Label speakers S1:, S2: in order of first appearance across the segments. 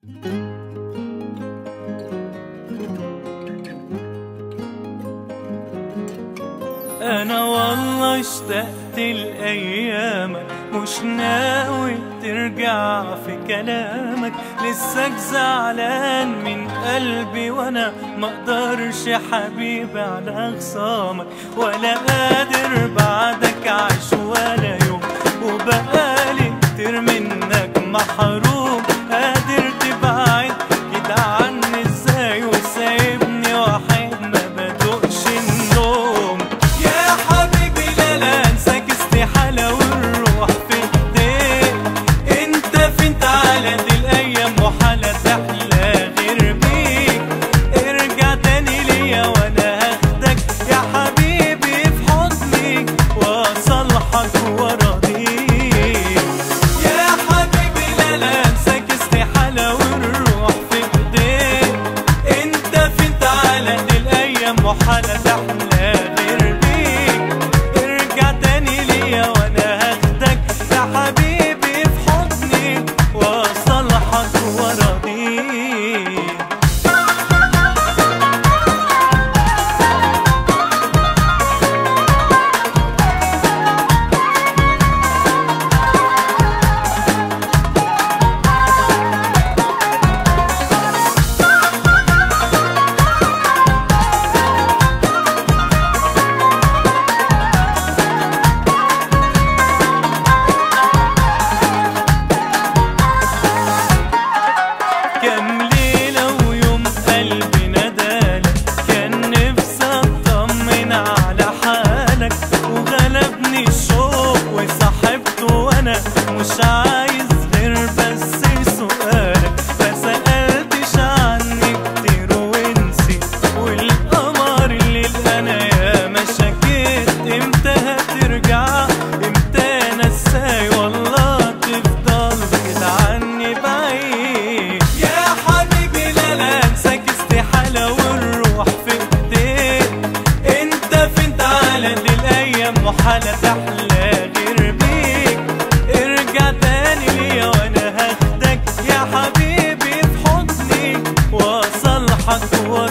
S1: أنا والله اشتقت لأيامك، مش ناوي ترجع في كلامك. لساك زعلان من قلبي وأنا مقدرش حبيبي على خصامك، ولا قادر بعدك عيش ولا يوم، وبقالي كتير منك محروم. قادر تبعد كده عني ازاي وسايبني وحيد ما بدوقش النوم؟ يا حبيبي لا لا انساك استحالة والروح في ايديك. انت فين؟ تعالى دي الايام محالة تحلى غير بيك. ارجع تاني ليا وانا هاخدك يا حبيبي في حضني واصلحك وراضيك. يا حبيبي لا لا انساك استحالة والروح في ايديك. انت فين؟ تعالى دي الايام محالة تحلى غير بيك. ارجع تاني ليا وانا هاخدك يا حبيبي في حضني واصلحك وراضيك. كام ليلة ويوم قلبي ندالك، كان نفسي اطمن على حالك، وغلبني الشوق وصاحبته وانا مش عايز غير بس سؤالك. فسألتش عني كتير ونسيت، والقمر الليل انا ياما شكيت. امتى هترجع؟ امتى انا ازاي والله تفضل كده عني بعيد؟ يا حبيبي لا لا انساك استحالة والروح في ايديك. انت فين؟ تعالى دي الايام محالة تحلى غير بيك. ارجع تاني ليا وانا هاخدك يا حبيبي في حضني واصلحك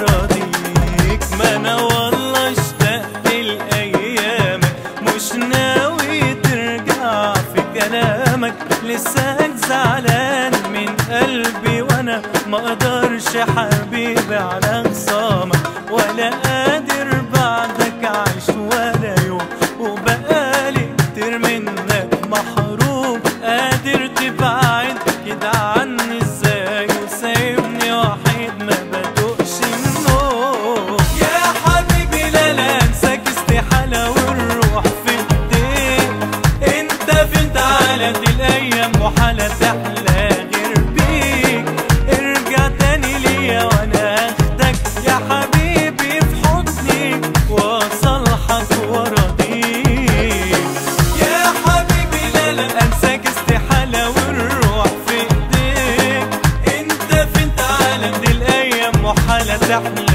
S1: وراضيك. ما انا والله اشتقت لايامك، مش ناوي ترجع في كلامك. لساك زعلان من قلبي وانا مقدرش حبيبي على خصامك، ولا قادر بعدك عيش ولا يوم، وبقالي كتير منك محروم. قادر تبعد كده عني ازاي وسايبني وحيد ما بدوقش النوم؟ يا حبيبي لا لا انساك استحالة والروح في ايديك. انت فين؟ تعالى دي الايام محالة تحلى غير بيك. ارجع تاني ليا وانا هاخدك يا حبيبي في حضني واصلحك وراضيك. يا حبيبي لا لا انساك استحالة والروح في ايديك. انت فين؟ تعالى دي الايام محالة تحلى